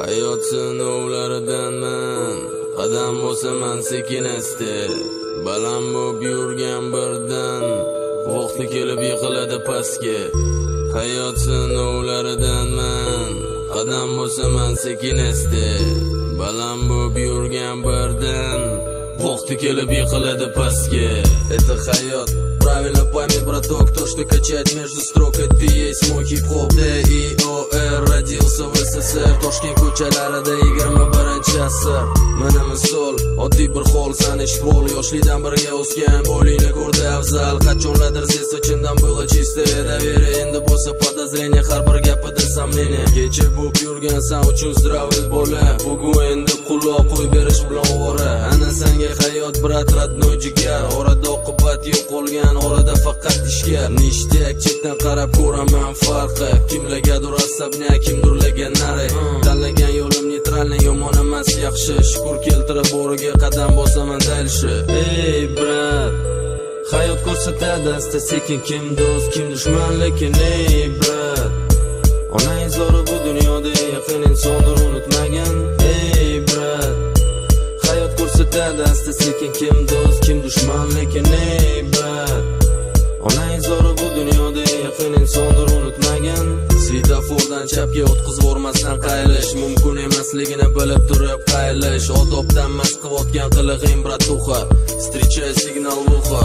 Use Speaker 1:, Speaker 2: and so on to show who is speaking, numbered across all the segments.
Speaker 1: Hayot sinovlaridanman, qadam bosaman sekin asta. Baland bo'lib yurgan birdan, vaqti kelib yiqiladi pastga. Hayot sinovlaridanman, qadam bosaman sekin asta. Baland bo'lib yurgan birdan, vaqti kelib yiqiladi pastga. Это hayot. Правильно пойми, браток, то, что качает между строк, это и есть мой хип-хоп. D.I.O.R. родился в СССР, Toshkent ko'chalarida 21 asr. Mana misol, oddiy bir hol, san eshitib yoshlikdan birga o'sgan, bo'lingni ko'rdi afzal. Qachonlardir ses ichimdan было чистое доверие, endi bo'lsa подозрение, har bir gapida сомнение. Kecha bo'lib yurgansan uchun zdravый bola, bugun endi quloq qo'y berish bilan o'ra. Ana senga hayot, brat, родной jigar, orada oqibat yo'q qolgan, orada faqat ishga. Nishtak chetdan qarab ko'raman farqi, kimlargadir asabnya, kimdirlarga nari. Tanlagan yo'lim neytralni, yomon emas, yaxshi. Shukur keltirib bo'riga qadam bosaman dalishi. Ey brat, hayot ko'rsatadi asta sekin kim do'st, kim dushman, lekin ey brat, onang zo'ri bu dunyoda yaqin insondir, unutmagan. Ey brat, hayot ko'rsatadi asta sekin kim do'st, kim dushman, lekin ey brat, onang zo'ri bu dunyoda yaqin insondir, unutmagan. Svetofordan chapga o'tkazib o'rmasdan qaylish mumkin emasligini bilib turib qaylish. Odobdan mast qilayotgan qilig'ing bratuxa, встречай signal vuxa.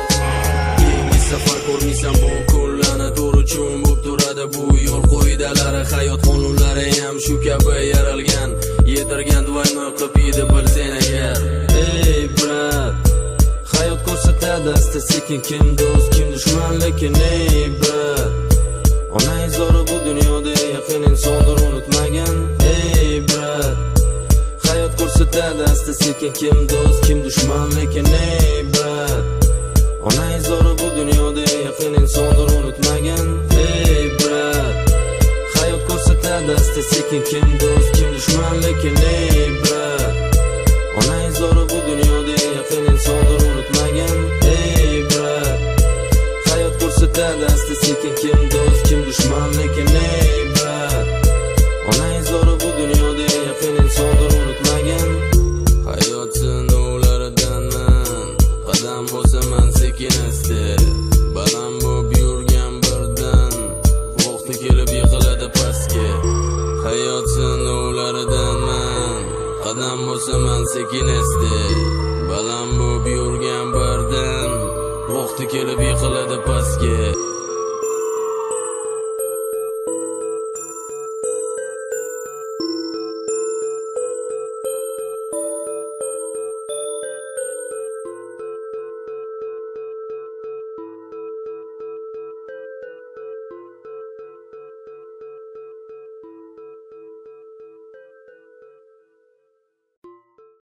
Speaker 1: Keyingi safar ko'rmaysan bu kunlarni, to'g'ri uchun bo'lib turadi bu yo'l qoidalari. Hayot qonunlari ham shu kabi yaralgan, yedirgan двойной qilib yedi bilsang agar. Ey brat, hayot ko'rsatadi asta sekin kim do'st, kim dushman, lekin ey brat, onang zo'ri bu dunyoda yaqin insondir, unutmagan. Ey brat, hayot ko'rsatadi asta sekin kim do'st, kim dushman, lekin ey brat, onang zo'ri bu dunyoda yaqin insondir, unutmagan. Ey brat, hayot ko'rsatadi asta sekin kim do'st, kim dushman, lekin ey brat, onang zo'ri bu dunyoda yaqin insondir, unutmagan. Ey brat, hayot ko'rsatadi asta sekin kim do'st, kim dushman, lekin ey brat, onang zo'ri bu dunyoda yaqin insondir, unutmagan. Hayot sinovlaridanman, qadam bosaman sekin asta. Baland bo'lib yurgan birdan, vaqti kelib yiqiladi pastga. Hayot sinovlaridanman, qadam bosaman sekin asta. Baland bo'lib yurgan birdan, vaqti kelib yiqiladi pastga.